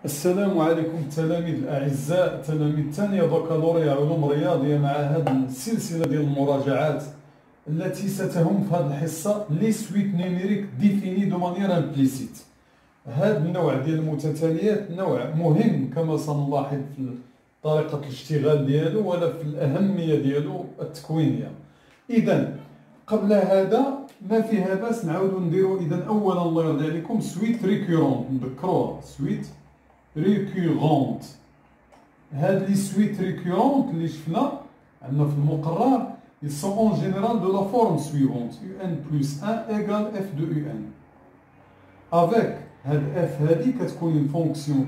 السلام عليكم التلاميذ الأعزاء، تلاميذ ثانية بكالوريا علوم رياضية مع هذه السلسلة ديال المراجعات التي ستهم في هذه الحصة لي سويت نيميريك ديفيني دو مانيير امبليسيت. هذا النوع ديال المتتاليات نوع مهم كما سنلاحظ في طريقة الاشتغال ديالو ولا في الأهمية ديالو التكوينية. إذا قبل هذا ما فيها باس نعاودو نديرو. إذا أولا الله يرضي عليكم سويت ريكورونت نذكروها سويت ريكورونت. هاد لي سويت ريكورونت اللي شفنا عندنا في المقرر ils sont en général de la forme suivante un plus 1 égale f de un avec هاد f هادي كتكون une fonction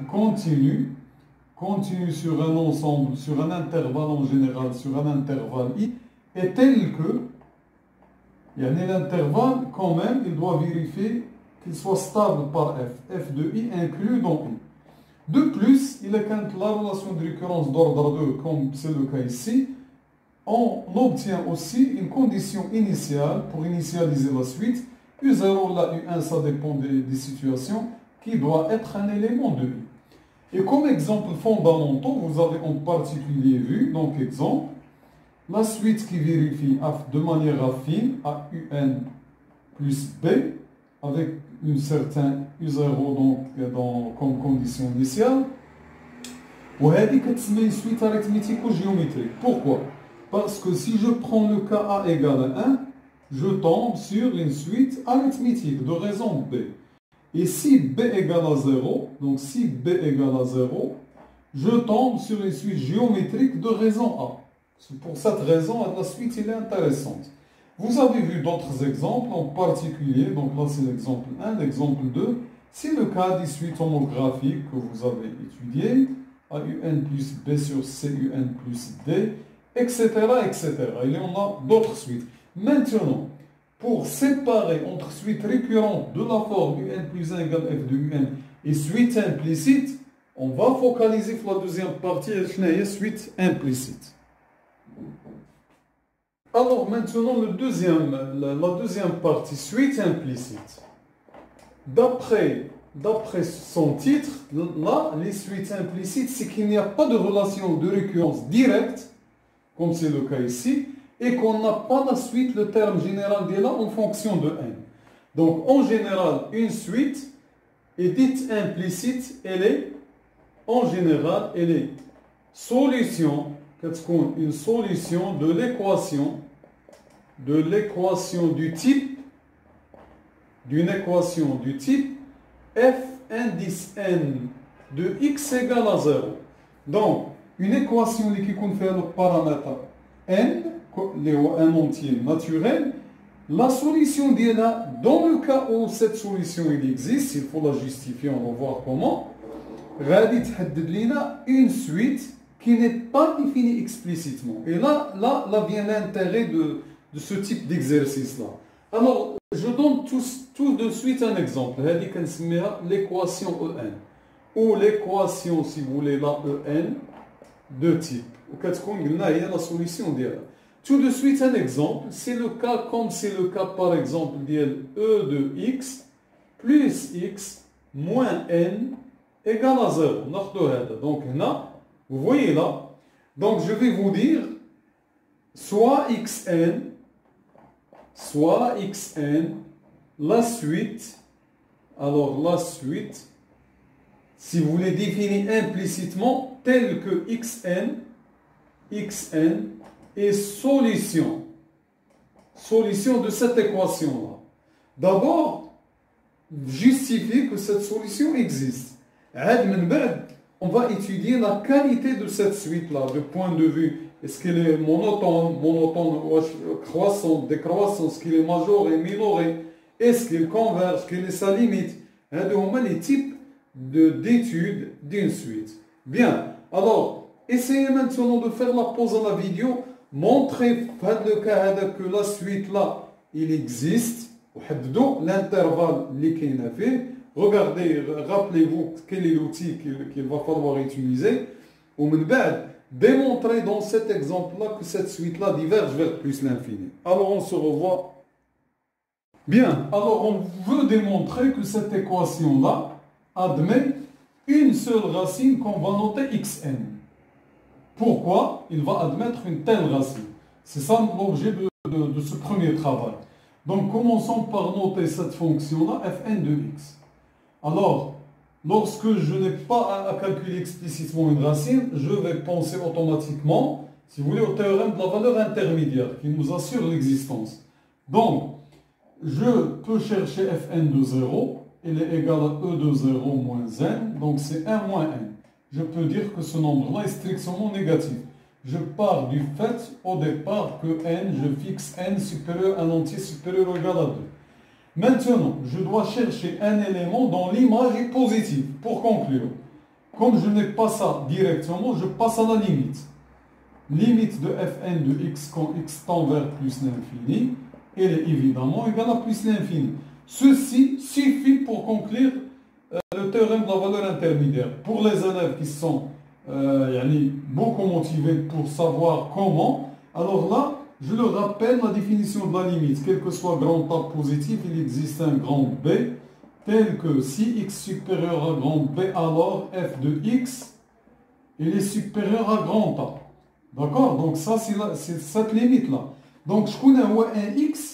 continue sur un ensemble, sur un intervalle en général, sur un intervalle i et tel que يعني l'intervalle quand même il doit vérifier qu'il soit stable par f de i inclus dans i. De plus, il est quand la relation de récurrence d'ordre 2, comme c'est le cas ici, on obtient aussi une condition initiale pour initialiser la suite. U0, là, U1, ça dépend des situations, qui doit être un élément de I. Et comme exemple fondamental, vous avez en particulier vu, donc exemple, la suite qui vérifie de manière affine à UN plus B, avec une certaine U0 comme condition initiale. وهذه كتسمى une suite arithmético-géométrique. Pourquoi? Parce que si je prends le cas A égale à 1, je tombe sur une suite arithmétique de raison B. Et si B égale à 0, donc si B égale à 0, je tombe sur une suite géométrique de raison A. C'est pour cette raison la suite elle est intéressante. Vous avez vu d'autres exemples, en particulier, donc là c'est l'exemple 1, l'exemple 2, c'est le cas des suites homographiques que vous avez étudiées, AUN plus B sur CUN plus D, etc., etc. Il y en a d'autres suites. Maintenant, pour séparer entre suite récurrente de la forme UN plus 1 égale F de UN et suite implicite, on va focaliser sur la deuxième partie, suite implicite. Alors maintenant, la deuxième partie, suite implicite. D'après son titre, là, les suites implicites, c'est qu'il n'y a pas de relation de récurrence directe, comme c'est le cas ici, et qu'on n'a pas la suite, le terme général de là, en fonction de n. Donc, en général, une suite est dite implicite, en général, elle est solution, une solution de l'équation du type, d'une équation du type f indice n de x égale à 0. Donc, une équation qui confère le paramètre n, un entier naturel, la solution d'elle, dans le cas où cette solution il existe, il faut la justifier, on va voir comment, une suite qui n'est pas définie explicitement. Et là vient l'intérêt de ce type d'exercice-là. Alors, je donne tout de suite un exemple. L'équation En. Ou l'équation, si vous voulez, la En de type. La solution d'elle. Tout de suite un exemple. C'est le cas, comme c'est le cas par exemple d'elle E de x plus x moins n égale à 0. Donc là, vous voyez là, donc je vais vous dire soit xn, la suite, alors la suite, si vous les définissez implicitement, telle que xn est solution de cette équation-là. D'abord, justifier que cette solution existe. On va étudier la qualité de cette suite-là, du point de vue, est-ce qu'elle est monotone, croissante, décroissante, est-ce qu'elle est majorée, minorée, est-ce qu'elle converge, quelle est sa limite. Les types d'études d'une suite. Bien, alors, essayez maintenant de faire la pause à la vidéo, montrez que la suite-là, il existe, l'intervalle qui est fait. Regardez, rappelez-vous quel est l'outil qu'il va falloir utiliser. Démontrez dans cet exemple-là que cette suite-là diverge vers plus l'infini. Alors on se revoit. Bien, alors on veut démontrer que cette équation-là admet une seule seule racine qu'on va noter xn. Pourquoi il va admettre une telle racine? C'est ça l'objet de ce premier travail. Donc commençons par noter cette fonction-là, fn de x. Alors, lorsque je n'ai pas à calculer explicitement une racine, je vais penser automatiquement, si vous voulez, au théorème de la valeur intermédiaire qui nous assure l'existence. Donc, je peux chercher fn de 0, il est égal à e de 0 moins n, donc c'est 1 moins n. Je peux dire que ce nombre-là est strictement négatif. Je pars du fait, au départ, que n, je fixe n supérieur à un entier supérieur ou égal à 2. Maintenant, je dois chercher un élément dont l'image est positive. Pour conclure, comme je n'ai pas ça directement, je passe à la limite. Limite de fn de x quand x tend vers plus l'infini, elle est évidemment égale à plus l'infini. Ceci suffit pour conclure le théorème de la valeur intermédiaire. Pour les élèves qui sont beaucoup motivés pour savoir comment, alors là, je leur rappelle la définition de la limite. Quel que soit grand A positif, il existe un grand B, tel que si x supérieur à grand B, alors f de x, il est supérieur à grand A. D'accord? Donc ça, c'est cette limite-là. Donc, je connais un x,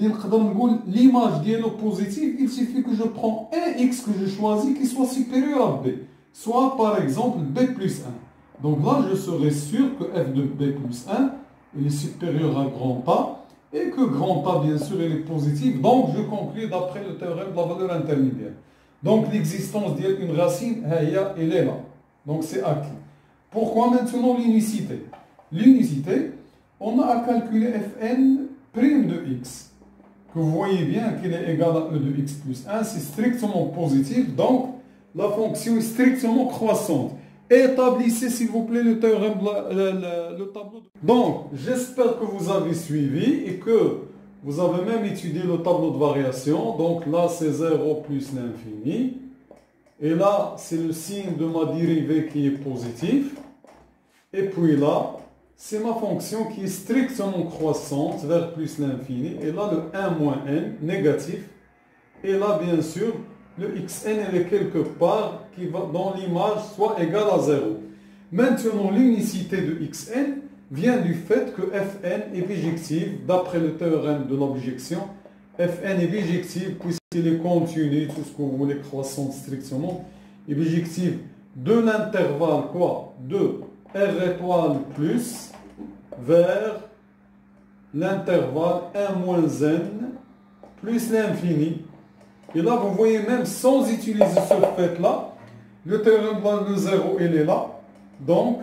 l'image dialogue positive, il suffit que je prends un x que je choisis qui soit supérieur à b. Soit par exemple b plus 1. Donc là, je serai sûr que f de b plus 1, il est supérieur à grand A, et que grand A, bien sûr, il est positif. Donc, je conclue d'après le théorème de la valeur intermédiaire. Donc, l'existence d'une racine, elle est là. Donc, c'est acquis. Pourquoi maintenant l'unicité? L'unicité, on a à calculer fn' de x, que vous voyez bien qu'il est égal à e de x plus 1, c'est strictement positif, donc la fonction est strictement croissante. Établissez s'il vous plaît le théorème, le tableau. Donc, j'espère que vous avez suivi et que vous avez même étudié le tableau de variation. Donc là, c'est 0 plus l'infini. Et là, c'est le signe de ma dérivée qui est positif. Et puis là, c'est ma fonction qui est strictement croissante vers plus l'infini. Et là, le 1 moins n, négatif. Et là, bien sûr, le xn est quelque part qui va dans l'image soit égal à 0. Maintenant, l'unicité de xn vient du fait que fn est bijective, d'après le théorème de l'objection. Fn est bijective puisqu'il est continu, tout ce que vous voulez, croissante strictement, est bijective de l'intervalle quoi? De R étoile plus vers l'intervalle 1 moins n plus l'infini. Et là, vous voyez, même sans utiliser ce fait-là, le théorème de 0, il est là. Donc,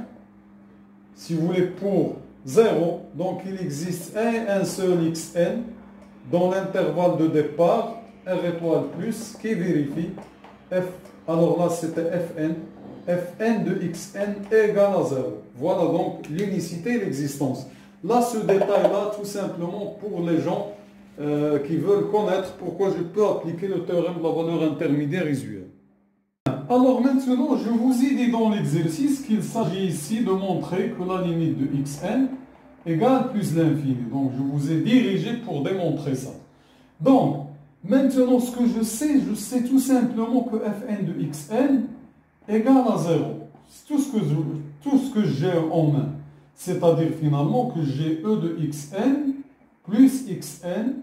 si vous voulez, pour 0, donc il existe un seul xn dans l'intervalle de départ, R étoile plus, qui vérifie f. Alors là, c'était fn. Fn de xn égale à 0. Voilà donc l'unicité et l'existence. Là, ce détail-là, tout simplement pour les gens qui veulent connaître pourquoi je peux appliquer le théorème de la valeur intermédiaire usuelle. Alors maintenant, je vous ai dit dans l'exercice qu'il s'agit ici de montrer que la limite de xn égale plus l'infini. Donc, je vous ai dirigé pour démontrer ça. Donc, maintenant, ce que je sais tout simplement que fn de xn égale à 0. C'est tout ce que j'ai en main. C'est-à-dire finalement que j'ai e de xn plus xn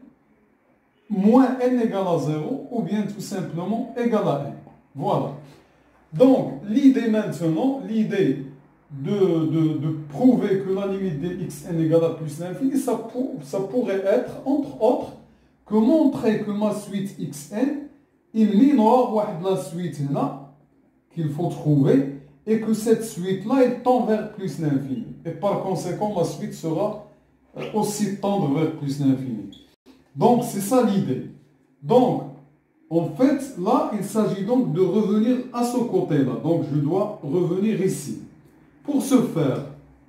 moins n égale à 0 ou bien tout simplement égal à n. Voilà. Donc, l'idée maintenant, l'idée de prouver que la limite de xn égale à plus l'infini, ça pourrait être, entre autres, que montrer que ma suite xn, il minore la suite là, qu'il faut trouver, et que cette suite-là, elle tend vers plus l'infini. Et par conséquent, ma suite sera aussi tendre vers plus l'infini. Donc, c'est ça l'idée. Donc, en fait, là, il s'agit donc de revenir à ce côté-là. Donc, je dois revenir ici. Pour ce faire,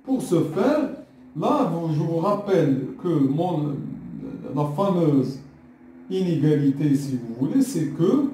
là, je vous rappelle que la fameuse inégalité, si vous voulez, c'est que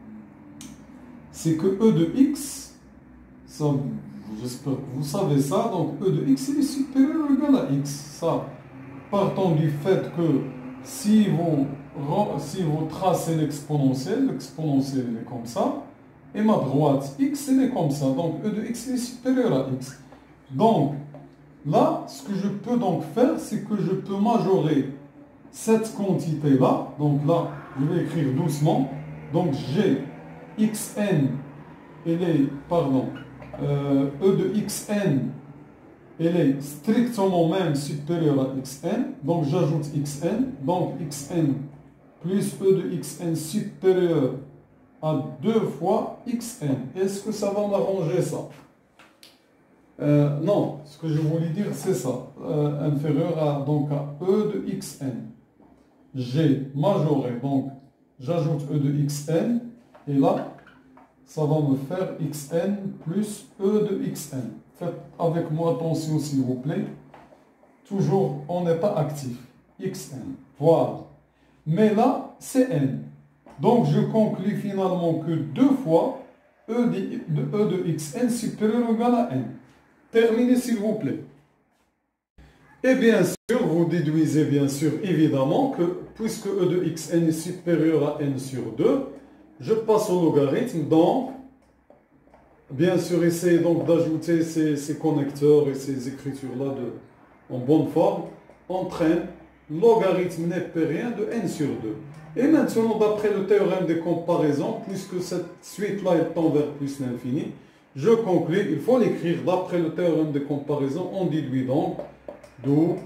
E de x, j'espère que vous savez ça, donc E de x est supérieur ou égal à x. Ça, partant du fait que si vous tracez l'exponentielle est comme ça, et ma droite x, elle est comme ça. Donc e de x est supérieur à x. Donc, là, ce que je peux donc faire, c'est que je peux majorer cette quantité-là. Donc là, je vais écrire doucement. Donc j'ai xn, elle est, pardon, e de xn, elle est strictement même supérieure à xn. Donc j'ajoute xn. Donc xn plus e de xn supérieur à 2 fois xn. Est-ce que ça va m'arranger ça? Non, ce que je voulais dire c'est ça. Inférieur à, donc à e de xn. J'ai majoré, donc j'ajoute e de xn. Et là, ça va me faire xn plus e de xn. Faites avec moi attention s'il vous plaît. Toujours, on n'est pas actif. xn. Voilà. Mais là, c'est n. Donc, je conclus finalement que 2 fois e de xn supérieur ou égal à n. Terminez s'il vous plaît. Et bien sûr, vous déduisez bien sûr évidemment que puisque e de xn est supérieur à n sur 2, je passe au logarithme. Donc, bien sûr, essayez donc d'ajouter ces connecteurs et ces écritures-là en bonne forme. Entraîne logarithme n'est pas rien de n sur 2. Et maintenant, d'après le théorème des comparaisons, puisque cette suite-là est tend vers plus l'infini, je conclus, il faut l'écrire d'après le théorème des comparaisons, on déduit donc d'où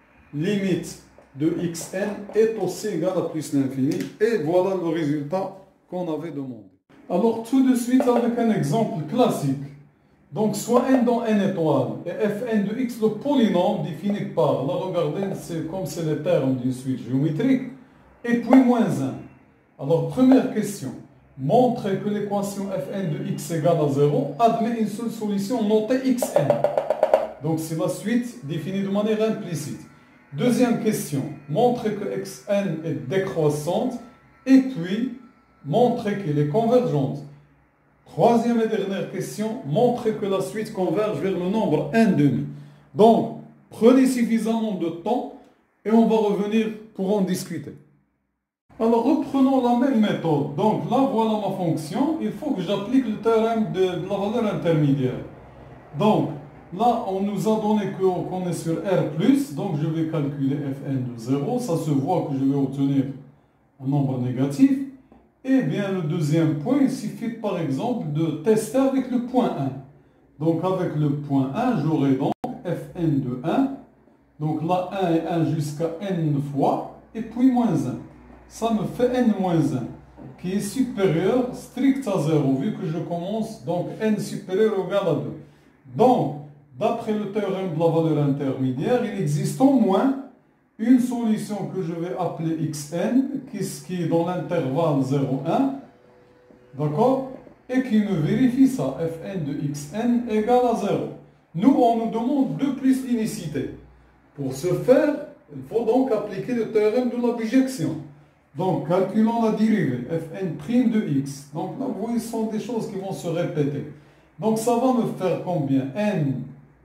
limite de xn est aussi égale à plus l'infini. Et voilà le résultat qu'on avait demandé. Alors tout de suite avec un exemple classique. Donc soit n dans n étoile et fn de x, le polynôme défini par, là regardez, c'est comme c'est les termes d'une suite géométrique, et puis moins 1. Alors première question, montrer que l'équation fn de x égale à 0 admet une seule solution notée xn. Donc c'est la suite définie de manière implicite. Deuxième question, montrer que xn est décroissante et puis montrer qu'elle est convergente. Troisième et dernière question, montrer que la suite converge vers le nombre 1/2. Donc, prenez suffisamment de temps et on va revenir pour en discuter. Alors, reprenons la même méthode. Donc là, voilà ma fonction. Il faut que j'applique le théorème de la valeur intermédiaire. Donc, là, on nous a donné qu'on est sur R+, donc je vais calculer fn de 0. Ça se voit que je vais obtenir un nombre négatif. Et bien, le deuxième point, il suffit par exemple de tester avec le point 1. Donc, avec le point 1, j'aurai donc fn de 1. Donc là, 1 et 1 jusqu'à n fois, et puis moins 1. Ça me fait n-1, qui est supérieur strict à 0, vu que je commence, donc n supérieur ou égal à 2. Donc, d'après le théorème de la valeur intermédiaire, il existe au moins une solution que je vais appeler xn, qui est dans l'intervalle 0,1, d'accord, et qui me vérifie ça, fn de xn égale à 0. Nous, on nous demande 2 plus l'unicité. Pour ce faire, il faut donc appliquer le théorème de la bijection. Donc, calculons la dérivée, fn' de x. Donc là, vous voyez, ce sont des choses qui vont se répéter. Donc, ça va me faire combien? N.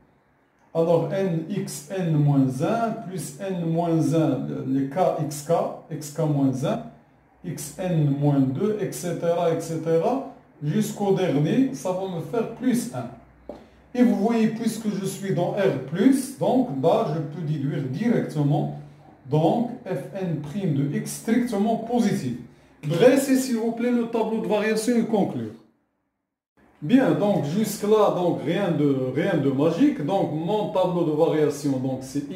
Alors, n xn moins 1, plus n moins 1, les k, xk moins 1, xn moins 2, etc., etc., jusqu'au dernier, ça va me faire plus 1. Et vous voyez, puisque je suis dans R+, donc là, je peux déduire directement, donc, fn' de x strictement positif. Dressez, s'il vous plaît, le tableau de variation et conclure. Bien, donc jusque-là, donc rien de magique. Donc mon tableau de variation, donc c'est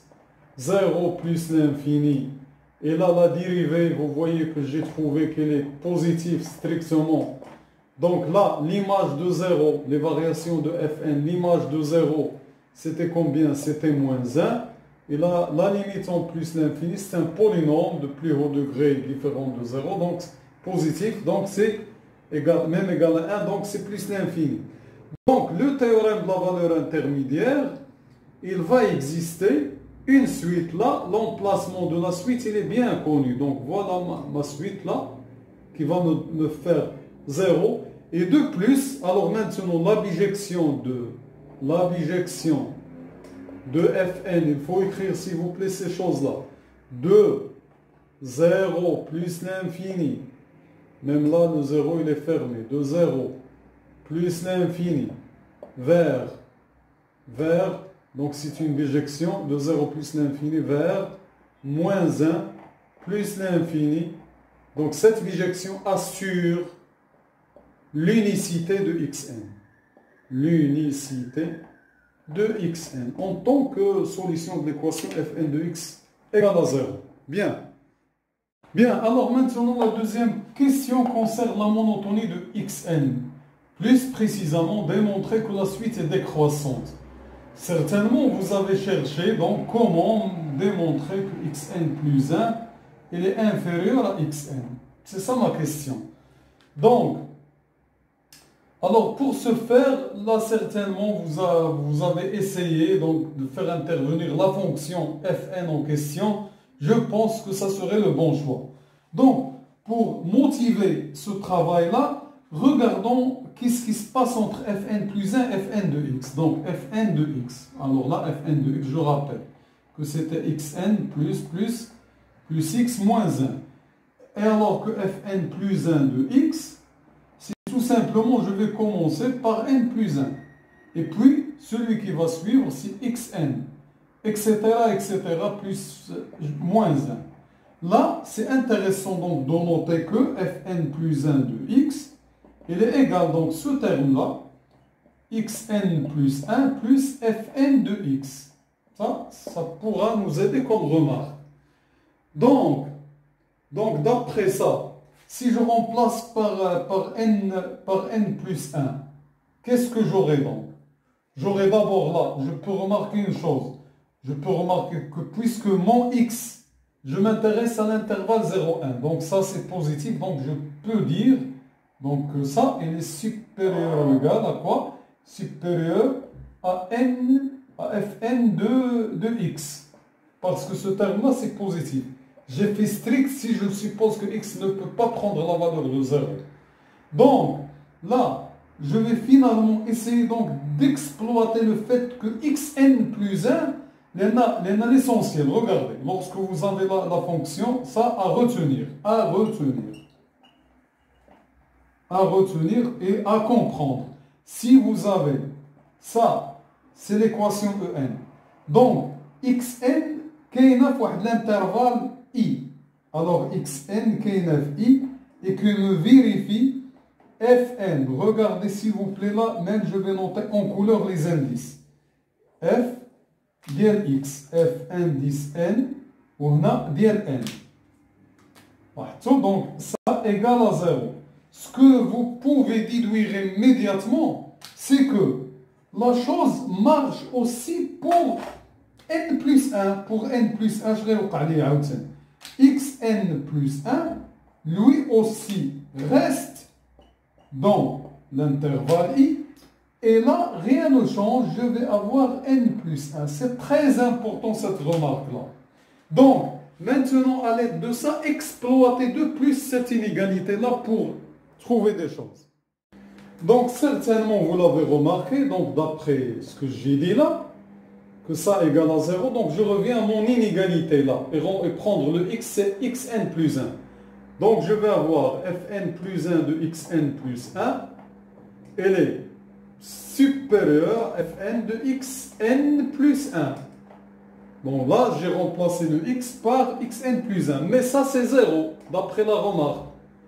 x0 plus l'infini. Et là, la dérivée, vous voyez que j'ai trouvé qu'elle est positive strictement. Donc là, l'image de 0, les variations de fn, l'image de 0, c'était combien? C'était moins 1. Et là, la limite en plus l'infini, c'est un polynôme de plus haut degré différent de 0. Donc positif, donc c'est même égal à 1, donc c'est plus l'infini. Donc, le théorème de la valeur intermédiaire, il va exister une suite là, l'emplacement de la suite, il est bien connu. Donc, voilà ma suite là, qui va me faire 0. Et de plus, alors maintenant, la bijection de fn, il faut écrire s'il vous plaît ces choses-là. De 0 plus l'infini Même là, le 0, il est fermé. De 0 plus l'infini vers, donc c'est une bijection, de 0 plus l'infini vers moins 1 plus l'infini. Donc cette bijection assure l'unicité de xn. L'unicité de xn en tant que solution de l'équation fn de x égale à 0. Bien. Bien, alors maintenant la deuxième question concerne la monotonie de xn. Plus précisément, démontrer que la suite est décroissante. Certainement, vous avez cherché donc comment démontrer que xn plus 1 il est inférieur à xn. C'est ça ma question. Donc, alors pour ce faire, là certainement vous avez essayé donc de faire intervenir la fonction fn en question. Je pense que ça serait le bon choix. Donc, pour motiver ce travail-là, regardons qu'est-ce qui se passe entre fn plus 1 et fn de x. Donc, fn de x. Alors là, fn de x, je rappelle que c'était xn plus x moins 1. Et alors que fn plus 1 de x, c'est tout simplement, je vais commencer par n plus 1. Et puis, celui qui va suivre, c'est xn, etc., plus moins 1. Là, c'est intéressant donc de noter que fn plus 1 de x, il est égal, donc ce terme-là, xn plus 1 plus fn de x. Ça pourra nous aider comme remarque. Donc d'après ça, si je remplace par n plus 1, qu'est-ce que j'aurai donc? J'aurai d'abord là, je peux remarquer une chose. Je peux remarquer que puisque mon x, je m'intéresse à l'intervalle 0,1. Donc ça c'est positif, donc je peux dire donc que ça, il est supérieur ou égal à quoi? Supérieur à fn de x. Parce que ce terme-là, c'est positif. J'ai fait strict si je suppose que x ne peut pas prendre la valeur de 0. Donc, là, je vais finalement essayer donc d'exploiter le fait que xn plus 1, l'essentiel. Regardez, lorsque vous avez la fonction, ça à retenir et à comprendre. Si vous avez ça, c'est l'équation EN. Donc, xn, كاينه في واحد l'intervalle i. Alors, xn كاينه في i et que me vérifie fn. Regardez s'il vous plaît là, même je vais noter en couleur les indices. f ديال x, f indice n, وهنا ديال n. Donc, ça égale à 0. Ce que vous pouvez déduire immédiatement, c'est que la chose marche aussi pour n plus 1. Pour n plus 1, je vais vous xn plus 1, lui aussi reste dans l'intervalle i. Et là, rien ne change, je vais avoir n plus 1. C'est très important cette remarque-là. Donc, maintenant, à l'aide de ça, exploiter de plus cette inégalité-là pour trouver des choses. Donc, certainement, vous l'avez remarqué, donc d'après ce que j'ai dit là, que ça égale à 0, donc je reviens à mon inégalité là, et prendre le x, c'est xn plus 1. Donc, je vais avoir fn plus 1 de xn plus 1, elle est supérieure à fn de xn plus 1. Donc là, j'ai remplacé le x par xn plus 1. Mais ça, c'est 0, d'après la remarque.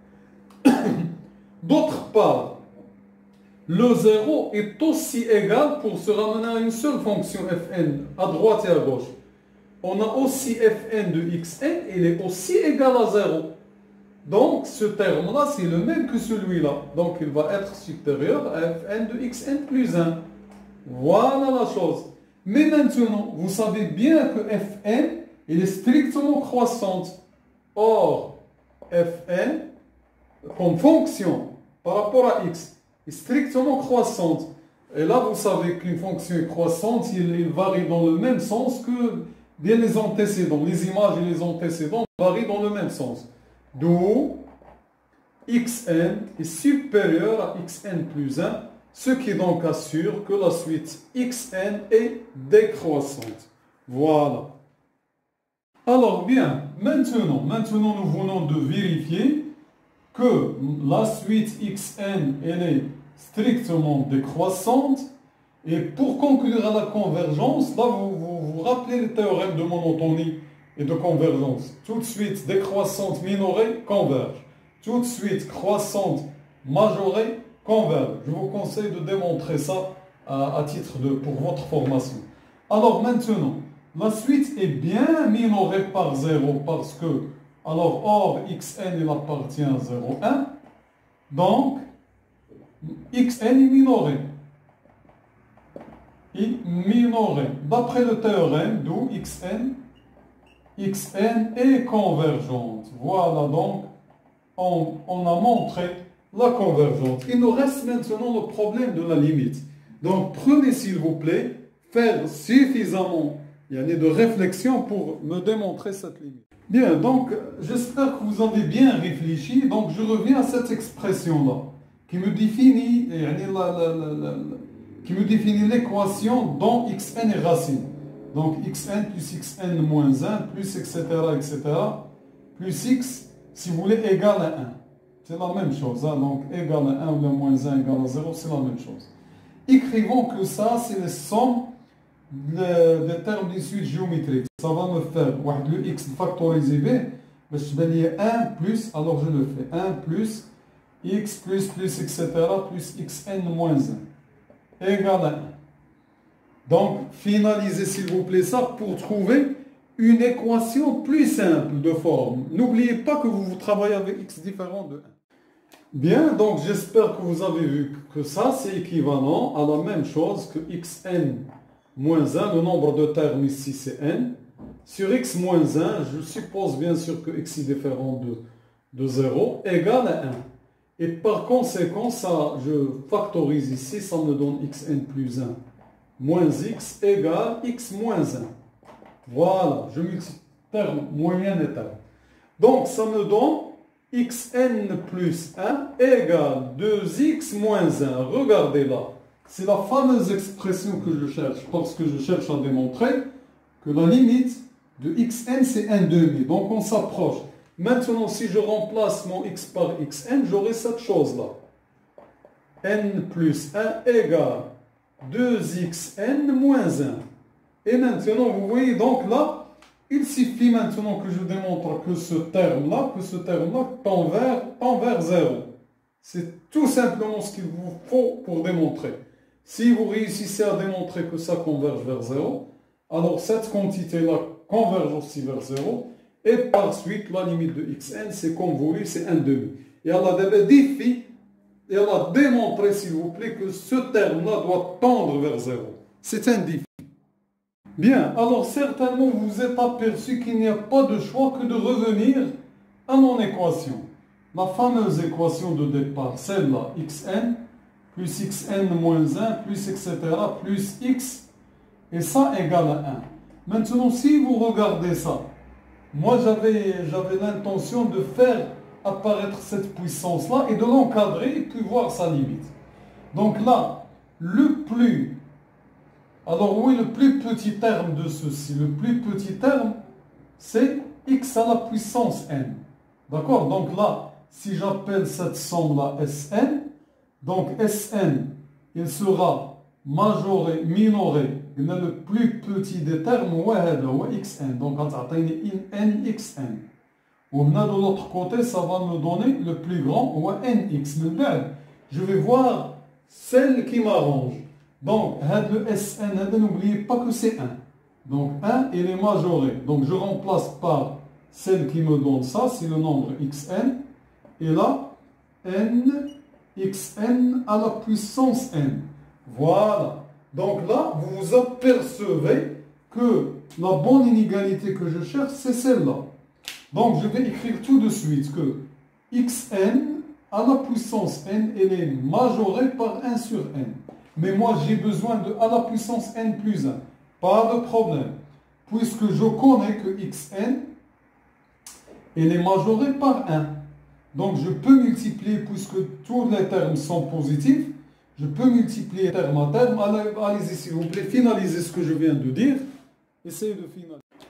D'autre part, le 0 est aussi égal pour se ramener à une seule fonction fn, à droite et à gauche. On a aussi fn de xn, il est aussi égal à 0. Donc, ce terme-là, c'est le même que celui-là. Donc, il va être supérieur à fn de xn plus 1. Voilà la chose. Mais maintenant, vous savez bien que fn, il est strictement croissante. Or, fn, comme fonction par rapport à x, est strictement croissante. Et là, vous savez qu'une fonction est croissante, il varie dans le même sens que les antécédents. Les images et les antécédents varient dans le même sens. D'où xn est supérieur à xn plus 1, ce qui donc assure que la suite xn est décroissante. Voilà. Alors bien, maintenant nous venons de vérifier que la suite xn elle est strictement décroissante. Et pour conclure à la convergence, là vous rappelez le théorème de monotonie et de convergence. Tout de suite décroissante minorée converge. Tout de suite croissante majorée converge. Je vous conseille de démontrer ça à titre pour votre formation. Alors maintenant, la suite est bien minorée par 0 parce que, alors, or xn il appartient à 0, 1. Donc, xn est minoré. D'après le théorème, d'où xn est convergente. Voilà donc, on a montré la convergence. Il nous reste maintenant le problème de la limite. Donc prenez s'il vous plaît, faire suffisamment de réflexion pour me démontrer cette limite. Bien, donc j'espère que vous avez bien réfléchi. Donc je reviens à cette expression-là qui me définit l'équation dont xn est racine. Donc xn plus xn moins 1 plus etc. plus x, si vous voulez, égale à 1. C'est la même chose. Hein? Donc égale à 1 ou bien moins 1 égale à 0, c'est la même chose. Écrivons que ça, c'est les sommes des termes d'une suite géométrique. Ça va me faire le x factorisé b. Je vais lier 1 plus, alors je le fais. 1 plus x plus etc. plus xn moins 1 égale à 1. Donc, finalisez s'il vous plaît ça pour trouver une équation plus simple de forme. N'oubliez pas que vous travaillez avec x différent de 1. Bien, donc j'espère que vous avez vu que ça c'est équivalent à la même chose que xn moins 1, le nombre de termes ici c'est n, sur x moins 1, je suppose bien sûr que x est différent de 0, égale à 1. Et par conséquent, ça, je factorise ici, ça me donne xn plus 1 moins x égale x moins 1. Voilà, je multiplie terme moyen et terme. Donc, ça me donne xn plus 1 égale 2x moins 1. Regardez là. C'est la fameuse expression que je cherche, parce que je cherche à démontrer que la limite de xn, c'est 1 demi. Donc, on s'approche. Maintenant, si je remplace mon x par xn, j'aurai cette chose-là. n plus 1 égale 2xn moins 1. Et maintenant, vous voyez, donc là, il suffit maintenant que je démontre que ce terme-là tend vers 0. C'est tout simplement ce qu'il vous faut pour démontrer. Si vous réussissez à démontrer que ça converge vers 0, alors cette quantité-là converge aussi vers 0. Et par suite, la limite de xn, c'est comme vous voyez, c'est 1 demi. Et elle a démontré, s'il vous plaît, que ce terme-là doit tendre vers 0. C'est un défi. Bien, alors certainement vous vous êtes aperçu qu'il n'y a pas de choix que de revenir à mon équation. La fameuse équation de départ, celle-là, xn plus xn moins 1 plus etc. plus x, et ça égale à 1. Maintenant, si vous regardez ça, moi j'avais l'intention de faire apparaître cette puissance-là et de l'encadrer et puis voir sa limite. Donc là, le plus petit terme de ceci? Le plus petit terme, c'est x à la puissance n. D'accord? Donc là, si j'appelle cette somme-là Sn, donc Sn, il sera majoré, minoré. Il a le plus petit des termes, xn. Donc, on a nxn. Ou de l'autre côté, ça va me donner le plus grand, nx. Je vais voir celle qui m'arrange. Donc, le Sn, n'oubliez pas que c'est 1. Donc, 1, il est majoré. Donc, je remplace par celle qui me donne ça, c'est le nombre xn. Et là, n, xn à la puissance n. Voilà. Donc là, vous vous apercevez que la bonne inégalité que je cherche, c'est celle-là. Donc, je vais écrire tout de suite que xn à la puissance n, elle est majorée par 1 sur n. Mais moi, j'ai besoin de à la puissance n plus 1. Pas de problème. Puisque je connais que xn, elle est majorée par 1. Donc, je peux multiplier, puisque tous les termes sont positifs, je peux multiplier terme à terme. Allez-y, s'il vous plaît, finalisez ce que je viens de dire. Essayez de finaliser.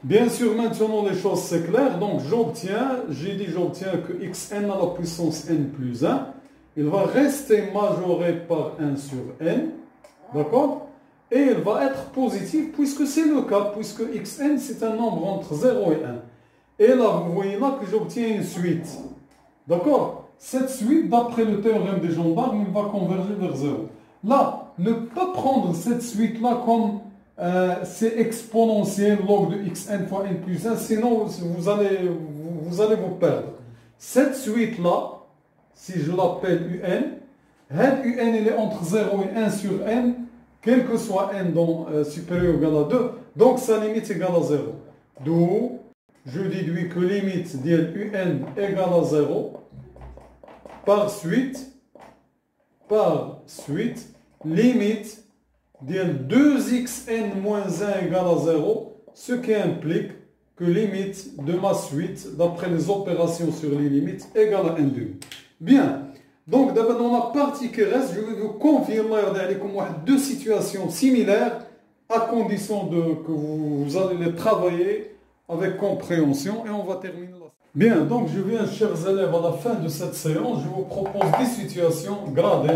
Bien sûr, maintenant les choses c'est clair. Donc j'obtiens que xn à la puissance n plus 1, il va rester majoré par 1 sur n, d'accord? Et il va être positif puisque c'est le cas, puisque xn c'est un nombre entre 0 et 1. Et là, vous voyez là que j'obtiens une suite. D'accord? Cette suite, d'après le théorème des gendarmes, il va converger vers 0. Là, ne pas prendre cette suite-là comme c'est exponentiel log de xn fois n plus 1, sinon vous allez vous perdre. Cette suite-là, si je l'appelle un, elle est entre 0 et 1 sur n, quel que soit n supérieur ou égal à 2, donc sa limite égale à 0. D'où je déduis que limite de un égale à 0 par suite, limite de 2xn moins 1 égale à 0, ce qui implique que limite de ma suite, d'après les opérations sur les limites, égale à 1 demi. Bien, donc d'abord dans la partie qui reste, je vais vous confirmer deux situations similaires à condition que vous allez les travailler avec compréhension et on va terminer là. Bien, donc je viens, chers élèves, à la fin de cette séance, je vous propose des situations gradées,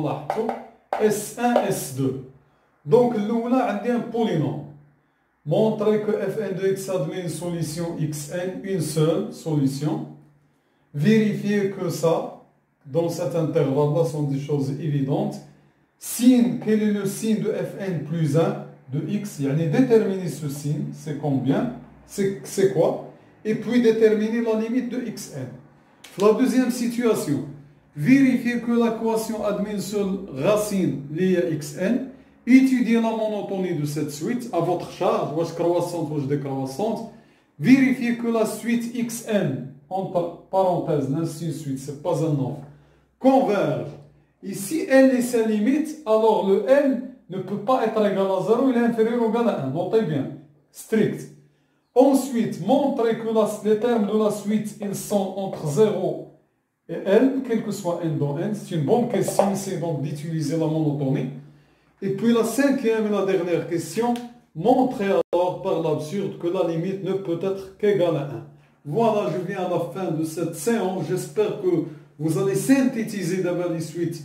S1, S2. Donc, l'oula a un polynôme. Montrer que fn de x admet une solution xn, une seule solution. Vérifier que ça, dans cet intervalle-là, sont des choses évidentes. Signe, quel est le signe de fn plus 1 de x? Déterminer ce signe, c'est combien? C'est quoi? Et puis déterminer la limite de xn. La deuxième situation, vérifier que l'équation admet une seule racine liée à xn. Étudier la monotonie de cette suite à votre charge, ou croissante ou décroissante. Vérifier que la suite xn, entre parenthèses, ainsi de suite, ce n'est pas un nombre, converge. Et si n est sa limite, alors le n ne peut pas être égal à 0, il est inférieur ou égal à 1. Notez bien, strict. Ensuite, montrer que les termes de la suite, ils sont entre 0 et n, quel que soit n dans n. C'est une bonne question, c'est donc d'utiliser la monotonie. Et puis la cinquième et la dernière question, montrer alors par l'absurde que la limite ne peut être qu'égale à 1. Voilà, je viens à la fin de cette séance. J'espère que vous allez synthétiser d'abord les suites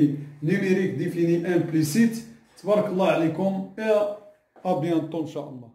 numériques définies implicites. Tabarakallah alaykoum et à bientôt, Inch'Allah.